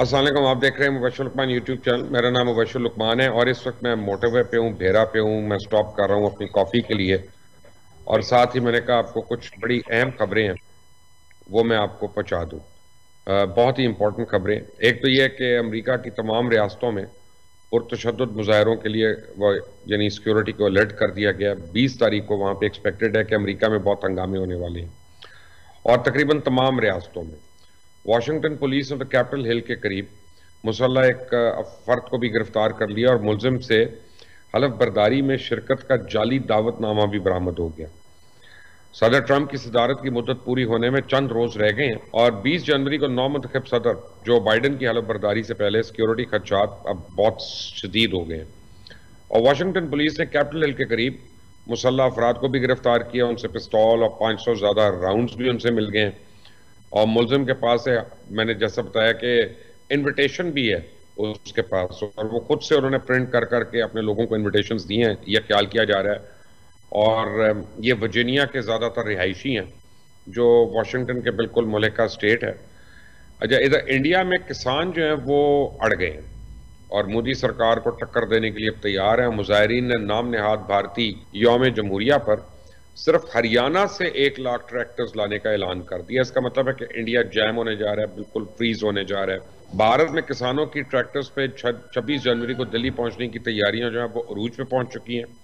अस्सलाम वालेकुम। आप देख रहे हैं मुबश्शिर लुकमान यूट्यूब चैनल। मेरा नाम मुबश्शिर लुकमान है और इस वक्त मैं मोटरवे पे हूँ, भेरा पे हूँ। मैं स्टॉप कर रहा हूँ अपनी कॉफ़ी के लिए और साथ ही मैंने कहा आपको कुछ बड़ी अहम खबरें हैं वो मैं आपको पहुँचा दूँ। बहुत ही इंपॉर्टेंट खबरें। एक तो ये है कि अमेरिका की तमाम रियासतों में पुरतशद्दुद मुजाहरों के लिए वो यानी सिक्योरिटी को अलर्ट कर दिया गया। 20 तारीख को वहाँ पे एक्सपेक्टेड है कि अमेरिका में बहुत हंगामे होने वाले हैं और तकरीबन तमाम रियासतों में। वाशिंगटन पुलिस ने तो कैपिटल हिल के करीब मुसल्ला एक फर्द को भी गिरफ्तार कर लिया और मुलजिम से हलफ बर्दारी में शिरकत का जाली दावतनामा भी बरामद हो गया। सदर ट्रंप की सदारत की मुद्दत पूरी होने में चंद रोज रह गए हैं और 20 जनवरी को नौमुंतखब सदर जो बाइडन की हलफ बर्दारी से पहले सिक्योरिटी खदशात अब बहुत शदीद हो गए हैं और वाशिंगटन पुलिस ने कैपिटल हिल के करीब मुसल्ला अफराद को भी गिरफ्तार किया। उनसे पिस्तौल और 500 ज़्यादा राउंड्स भी उनसे मिल गए हैं और मुलजिम के पास है, मैंने जैसा बताया कि इनविटेशन भी है उसके पास और वो खुद से उन्होंने प्रिंट कर करके अपने लोगों को इनविटेशंस दिए हैं, यह ख्याल किया जा रहा है। और ये वर्जीनिया के ज़्यादातर रिहायशी हैं जो वाशिंगटन के बिल्कुल मुल्का स्टेट है। अच्छा, इधर इंडिया में किसान जो हैं वो अड़ गए हैं और मोदी सरकार को टक्कर देने के लिए अब तैयार हैं। मुजाहिरीन ने नाम नेहाद भारतीय यौम जमहूरिया पर सिर्फ हरियाणा से 1 लाख ट्रैक्टर्स लाने का ऐलान कर दिया। इसका मतलब है कि इंडिया जैम होने जा रहा है, बिल्कुल फ्रीज होने जा रहा है। भारत में किसानों की ट्रैक्टर्स पे 26 जनवरी को दिल्ली पहुंचने की तैयारियां जो है वो अरूज पे पहुंच चुकी हैं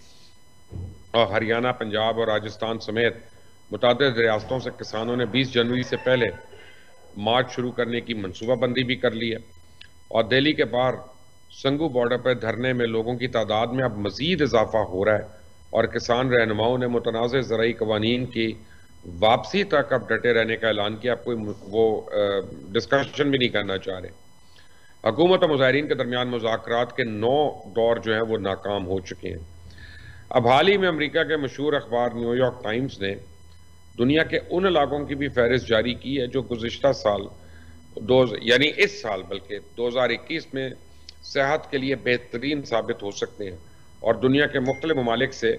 और हरियाणा, पंजाब और राजस्थान समेत मुतअद्दिद रियासतों से किसानों ने 20 जनवरी से पहले मार्च शुरू करने की मनसूबाबंदी भी कर ली है और दिल्ली के बाहर संगू बॉर्डर पर धरने में लोगों की तादाद में अब मजीद इजाफा हो रहा है और किसान रहनुमाओं ने मुतनाज़ ज़राई कवानीन की वापसी तक अब डटे रहने का ऐलान किया। अब कोई वो डिस्कशन भी नहीं करना चाह रहे। हुकूमत और मुजाहिरीन के दरमियान मुज़ाकरात के 9 दौर जो हैं वो नाकाम हो चुके हैं। अब हाल ही में अमेरिका के मशहूर अखबार न्यूयॉर्क टाइम्स ने दुनिया के उन इलाकों की भी फहरिस्त जारी की है जो गुज़िश्ता साल यानी इस साल बल्कि 2021 में सेहत के लिए बेहतरीन साबित हो सकते हैं और दुनिया के मुख्तलिफ ममालिक से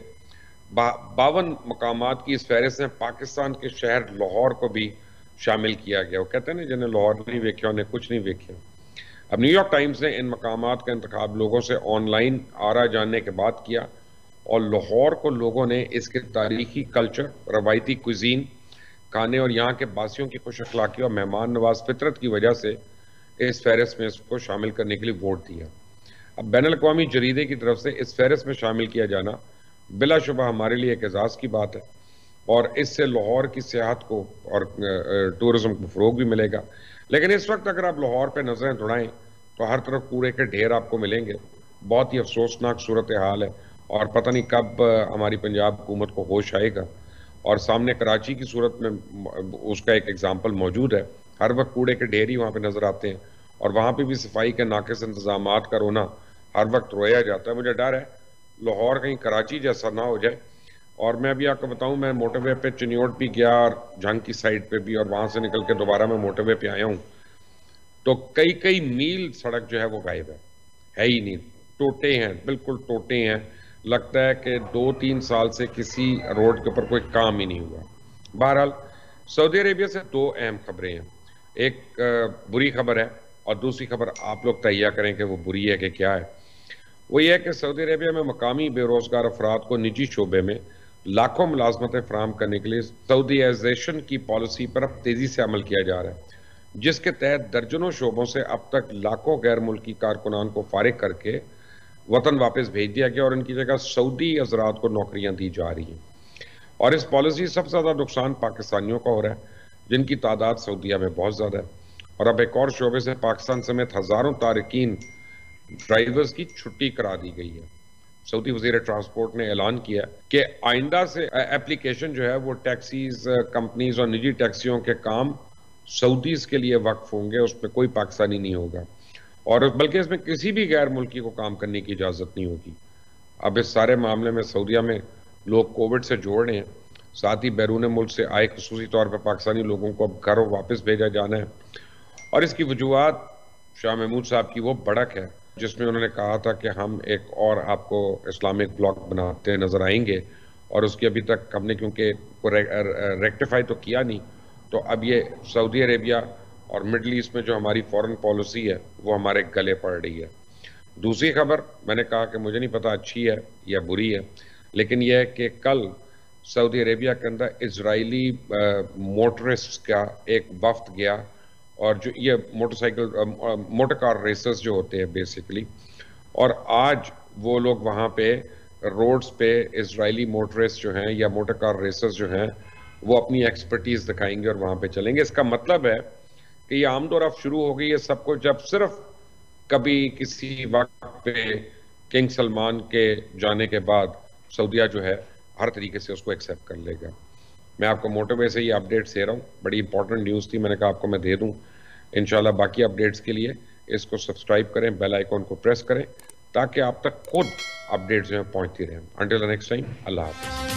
52 मकामात की इस फहरिस्त में पाकिस्तान के शहर लाहौर को भी शामिल किया गया। वो कहते हैं ना, जिन्हें लाहौर नहीं वेख्या उन्हें कुछ नहीं वेख्या। अब न्यूयॉर्क टाइम्स ने इन मकामात का इंतखाब लोगों से ऑनलाइन आरा जानने के बाद किया और लाहौर को लोगों ने इसके तारीखी कल्चर, रवायती कुजीन, खाने और यहाँ के बासियों की खुश अखलाकी और मेहमान नवाज फितरत की वजह से इस फहरिस्त में इसको शामिल करने के लिए वोट दिया। अब बैनुल-अक़वामी जरीदे की तरफ से इस फहरिस्त में शामिल किया जाना बिलाशुबा हमारे लिए एक एजाज़ की बात है और इससे लाहौर की सियाहत को और टूरिज़्म को फ़रोग भी मिलेगा। लेकिन इस वक्त अगर आप लाहौर पर नज़रें दौड़ाएं तो हर तरफ कूड़े के ढेर आपको मिलेंगे। बहुत ही अफसोसनाक सूरत हाल है और पता नहीं कब हमारी पंजाब हुकूमत को होश आएगा। और सामने कराची की सूरत में उसका एक एग्जाम्पल मौजूद है। हर वक्त कूड़े के ढेर ही वहाँ पे नज़र आते हैं और वहाँ पे भी सफाई के नाकिस इंतजामात का रोना हर वक्त रोया जाता है। मुझे डर है लाहौर कहीं कराची जैसा ना हो जाए। और मैं अभी आपको बताऊं, मैं मोटरवे पे चिन्योट भी गया और जंग की साइड पे भी, और वहाँ से निकल के दोबारा मैं मोटरवे पे आया हूँ तो कई कई मील सड़क जो है वो गायब है ही नहीं। टोटे हैं, बिल्कुल टोटे हैं। लगता है कि 2-3 साल से किसी रोड के ऊपर कोई काम ही नहीं हुआ। बहरहाल सऊदी अरेबिया से 2 अहम खबरें हैं। एक बुरी खबर है और दूसरी खबर आप लोग तहिया करें कि वो बुरी है कि क्या है। वो ये है कि सऊदी अरेबिया में मकामी बेरोजगार अफराद को निजी शोबे में लाखों मुलाजमतें फराहम करने के लिए सऊदीआइजेशन की पॉलिसी पर अब तेजी से अमल किया जा रहा है, जिसके तहत दर्जनों शोबों से अब तक लाखों गैर मुल्की कारकुनान को फारिग करके वतन वापस भेज दिया गया और इनकी जगह सऊदी हजरात को नौकरियां दी जा रही हैं। और इस पॉलिसी सबसे ज़्यादा नुकसान पाकिस्तानियों का हो रहा है, जिनकी तादाद सऊदीया में बहुत ज़्यादा है। और अब एक और शोबे से पाकिस्तान समेत हज़ारों तारकीन ड्राइवर्स की छुट्टी करा दी गई है। सऊदी वज़ीर ट्रांसपोर्ट ने ऐलान किया कि आइंदा से एप्लीकेशन जो है वो टैक्सीज कंपनीज और निजी टैक्सियों के काम सऊदीज के लिए वक्फ होंगे, उसमें कोई पाकिस्तानी नहीं होगा और बल्कि इसमें किसी भी गैर मुल्की को काम करने की इजाज़त नहीं होगी। अब इस सारे मामले में सऊदीया में लोग कोविड से जोड़ रहे हैं, साथ ही बैरून मुल्क से आए खुसूसी तौर पर पाकिस्तानी लोगों को अब घर वापस भेजा जाना है। और इसकी वजूहत शाह महमूद साहब की वो बढ़क है जिसमें उन्होंने कहा था कि हम एक और आपको इस्लामिक ब्लॉक बनाते नज़र आएंगे और उसकी अभी तक हमने क्योंकि रेक्टिफाई तो किया नहीं, तो अब ये सऊदी अरेबिया और मिडल ईस्ट में जो हमारी फॉरेन पॉलिसी है वो हमारे गले पड़ रही है। दूसरी खबर मैंने कहा कि मुझे नहीं पता अच्छी है या बुरी है, लेकिन यह है कि कल सऊदी अरेबिया के अंदर इजरायली मोटरिस्ट का एक वफ्द गया, और जो ये मोटर कार रेसर्स जो होते हैं बेसिकली, और आज वो लोग वहाँ पे रोड्स पे इजरायली मोटरिस्ट जो हैं या मोटर कार रेसर्स जो हैं वो अपनी एक्सपर्टीज दिखाएंगे और वहाँ पे चलेंगे। इसका मतलब है कि ये आमतौर अब शुरू हो गई है सबको, जब सिर्फ कभी किसी वक्त पे किंग सलमान के जाने के बाद सऊदीया जो है हर तरीके से उसको एक्सेप्ट कर लेगा। मैं आपको मोटरवे से ये अपडेट्स दे रहा हूँ, बड़ी इंपॉर्टेंट न्यूज़ थी, मैंने कहा आपको मैं दे दूँ। इंशाल्लाह बाकी अपडेट्स के लिए इसको सब्सक्राइब करें, बेल आइकॉन को प्रेस करें, ताकि आप तक खुद अपडेट्स जो हैं पहुँचती रहें। अंटिल द नेक्स्ट टाइम, अल्लाह हाफ़िज़।